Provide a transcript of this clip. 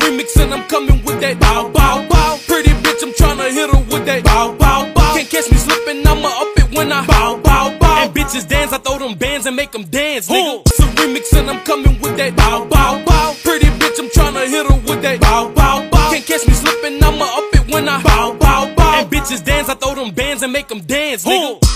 remix and I'm coming with that bow, bow, bow. Pretty bitch, I'm tryna hit her with that bow, bow, bow. Can't catch me slipping, I'ma up it when I bow, bow, bow. And bitches dance, I throw them bands and make them dance, nigga. It's a remix and I'm coming with that bow, bow, bow. Pretty bitch, I'm tryna hit her with that bow, bow, bow. Can't catch me slipping, I'ma up it when I bow, bow, bow. And bitches dance, I throw them bands and make them dance, nigga.